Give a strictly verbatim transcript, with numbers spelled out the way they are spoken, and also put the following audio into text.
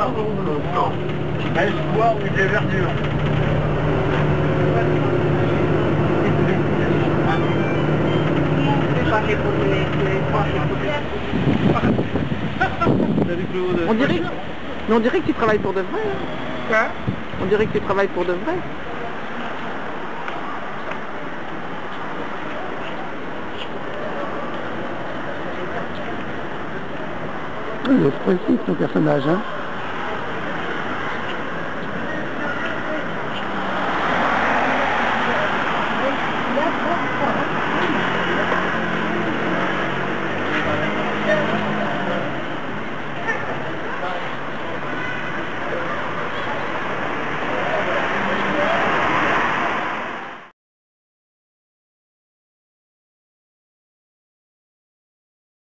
Espoir. Non. Espoir ou des verdures. On dirait, mais on dirait que tu travailles pour de vrai. Hein. Quoi? On dirait que tu travailles pour de vrai. Oui, il est expressif ton personnage, hein.